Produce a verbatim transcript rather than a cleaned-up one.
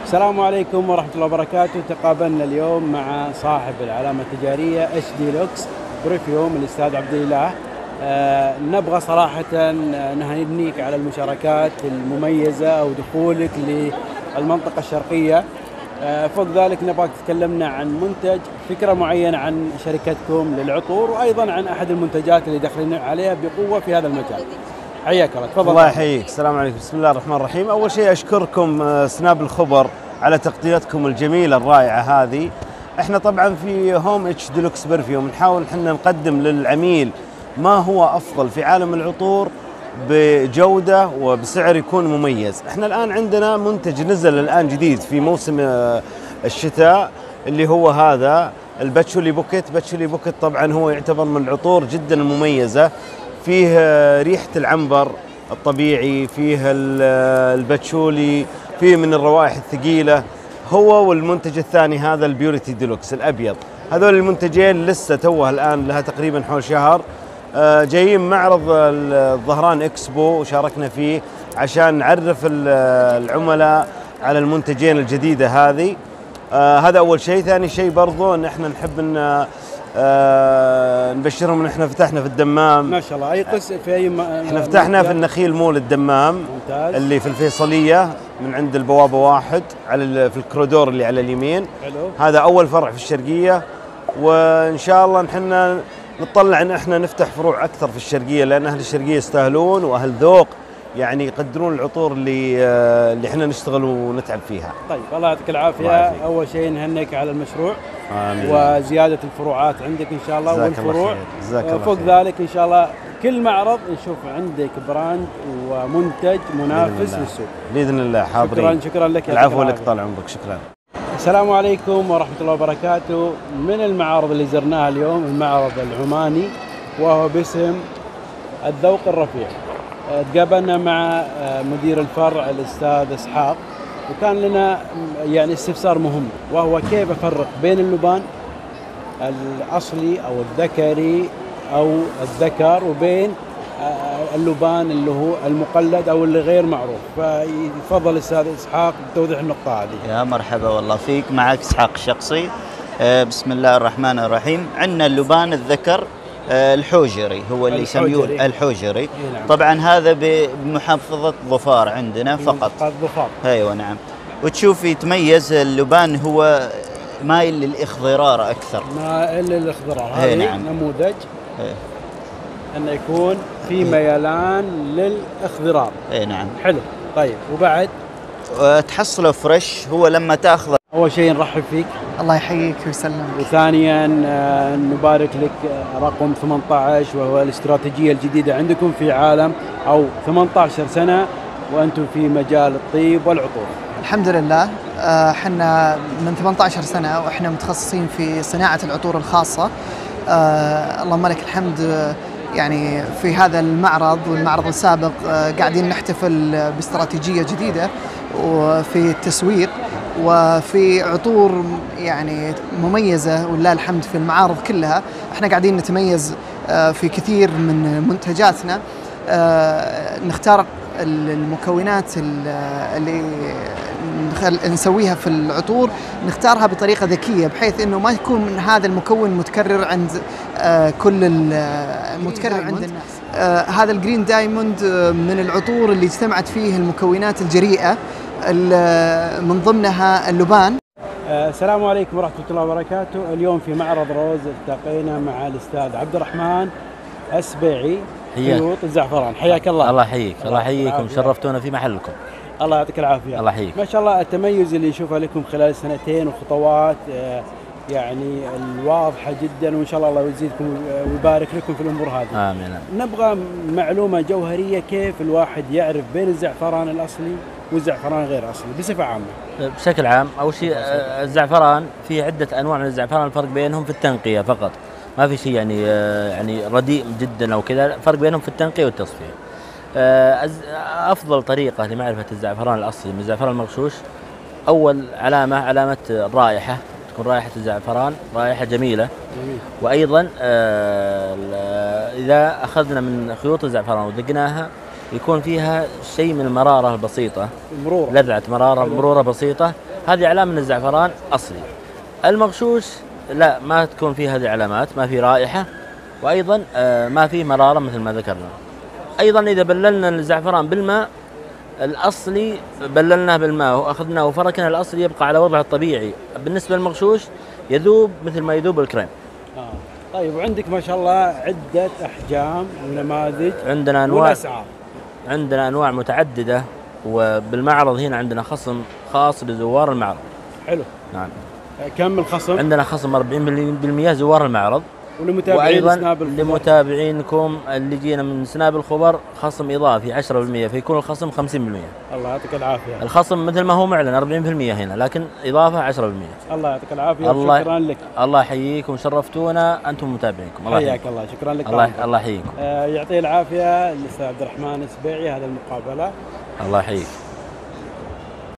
السلام عليكم ورحمة الله وبركاته. تقابلنا اليوم مع صاحب العلامة التجارية اتش دي لوكس بريفيوم الأستاذ عبد الإله. آه نبغى صراحة نهنيك على المشاركات المميزة أو دخولك للمنطقة الشرقية. آه فوق ذلك نبغاك تتكلمنا عن منتج، فكرة معينة عن شركتكم للعطور، وأيضا عن أحد المنتجات اللي داخلين عليها بقوة في هذا المجال. حياك الله، تفضل. الله يحييك. السلام عليكم، بسم الله الرحمن الرحيم. أول شيء أشكركم سناب الخبر على تغطيتكم الجميلة الرائعة هذه. احنا طبعا في هوم اتش دي لوكس برفيوم نحاول احنا نقدم للعميل ما هو أفضل في عالم العطور بجودة وبسعر يكون مميز. احنا الآن عندنا منتج نزل الآن جديد في موسم الشتاء اللي هو هذا الباتشولي بوكيت. باتشولي بوكيت طبعا هو يعتبر من العطور جدا مميزة، فيه ريحة العنبر الطبيعي، فيه الباتشولي، فيه من الروائح الثقيلة. هو والمنتج الثاني هذا البيوريتي ديلوكس الأبيض. هذول المنتجين لسه توه الآن لها تقريبا حول شهر جايين معرض الظهران اكسبو وشاركنا فيه عشان نعرف العملاء على المنتجين الجديدة هذه. هذا أول شيء. ثاني شيء برضو أن احنا نحب أن آه نبشرهم ان احنا فتحنا في الدمام. ما شاء الله. اي قسم في اي م... احنا فتحنا في النخيل مول الدمام. ممتاز. اللي في الفيصليه من عند البوابه واحد على في الكوريدور اللي على اليمين. حلو. هذا اول فرع في الشرقيه، وان شاء الله نحن نطلع ان احنا نفتح فروع اكثر في الشرقيه، لان اهل الشرقيه يستاهلون واهل ذوق يعني يقدرون العطور اللي اللي احنا نشتغل ونتعب فيها. طيب الله يعطيك العافيه. اول شيء نهنيك على المشروع. آمين. وزياده الفروعات عندك ان شاء الله والفروع. فوق ذلك ان شاء الله كل معرض نشوف عندك براند ومنتج منافس للسوق باذن الله. حاضرين. شكرا شكرا لك. العفو لك، طال عمرك. شكرا. السلام عليكم ورحمه الله وبركاته. من المعارض اللي زرناها اليوم المعرض العماني وهو باسم الذوق الرفيع. تقابلنا مع مدير الفرع الأستاذ إسحاق، وكان لنا يعني استفسار مهم، وهو كيف أفرق بين اللبان الأصلي أو الذكري أو الذكر وبين اللبان اللي هو المقلد أو اللي غير معروف. فيفضل الأستاذ إسحاق بتوضيح النقطة هذه. يا مرحبا والله فيك. معك إسحاق الشقصي. بسم الله الرحمن الرحيم. عندنا اللبان الذكر الحوجري هو اللي يسميه الحوجري. نعم. طبعا هذا بمحافظة ظفار عندنا فقط. ظفار. ايوه نعم. وتشوف يتميز اللبان هو مايل للاخضرار اكثر. مايل للاخضرار. هذا نعم. نموذج هي. انه يكون في ميلان للاخضرار. اي نعم. حلو. طيب وبعد تحصله فريش. هو لما تاخذه اول شيء نرحب فيك. الله يحييك ويسلمك. وثانيا نبارك لك رقم ثمانية عشر، وهو الاستراتيجية الجديدة عندكم في عالم أو ثمانية عشر سنة وأنتم في مجال الطيب والعطور. الحمد لله. احنا من ثمانية عشر سنة واحنا متخصصين في صناعة العطور الخاصة. اللهم لك الحمد. يعني في هذا المعرض والمعرض السابق قاعدين نحتفل باستراتيجية جديدة وفي التسويق وفي عطور يعني مميزة ولله الحمد في المعارض كلها. احنا قاعدين نتميز في كثير من منتجاتنا. نختار المكونات اللي نسويها في العطور، نختارها بطريقة ذكية بحيث انه ما يكون من هذا المكون متكرر عند كل المتكرر عند الناس. هذا الجرين دايموند من العطور اللي اجتمعت فيه المكونات الجريئة من ضمنها اللبان. السلام عليكم ورحمة الله وبركاته. اليوم في معرض روز التقينا مع الأستاذ عبد الرحمن السبيعي خيوط الزعفران. حياك الله. الله يحييك. الله يحييكم. شرفتونا في محلكم. الله يعطيك العافية. الله يحييك. ما شاء الله التميز اللي نشوفه لكم خلال سنتين وخطوات يعني الواضحة جدا، وإن شاء الله الله يزيدكم ويبارك لكم في الأمور هذه. آمين. نبغى معلومة جوهرية كيف الواحد يعرف بين الزعفران الأصلي والزعفران غير أصلي بصفة عامة. بشكل عام أول شيء الزعفران في عدة أنواع من الزعفران، الفرق بينهم في التنقية فقط، ما في شيء يعني يعني رديء جدا أو كذا، فرق بينهم في التنقية والتصفية. أفضل طريقة لمعرفة الزعفران الأصلي من الزعفران المغشوش، أول علامة علامة الرائحة، تكون رائحة الزعفران رائحة جميلة. جميل. وأيضا إذا أخذنا من خيوط الزعفران ودقناها يكون فيها شيء من المرارة البسيطة، مرورة، لذعة مرارة مرورة بسيطة. هذه علامة من الزعفران أصلي. المغشوش لا، ما تكون فيه هذه العلامات، ما في رائحة، وأيضا آه ما فيه مرارة مثل ما ذكرنا. أيضا إذا بللنا الزعفران بالماء الأصلي، بللناه بالماء وأخذناه وفركنا، الأصلي يبقى على وضعه الطبيعي. بالنسبة للمغشوش يذوب مثل ما يذوب الكريم. آه. طيب، وعندك ما شاء الله عدة أحجام ونماذج عندنا أنواع والأسعار. عندنا أنواع متعددة، وبالمعرض هنا عندنا خصم خاص لزوار المعرض. حلو. نعم. كم الخصم؟ عندنا خصم أربعين بالمئة زوار المعرض. ولمتابعين وأيضا سناب الخبر، لمتابعينكم اللي جينا من سناب الخبر خصم إضافي عشرة بالمئة، فيكون الخصم خمسين بالمئة. الله يعطيك العافية. الخصم مثل ما هو معلن أربعين بالمئة هنا، لكن إضافة عشرة بالمئة. الله يعطيك العافية. الله شكرا لك. الله يحييكم، شرفتونا أنتم متابعينكم. الله حياك يحييكم. الله. شكرا لك. الله الله يحييكم. آه يعطيه العافية الأستاذ عبد الرحمن السبيعي، هذا المقابلة. الله يحييك.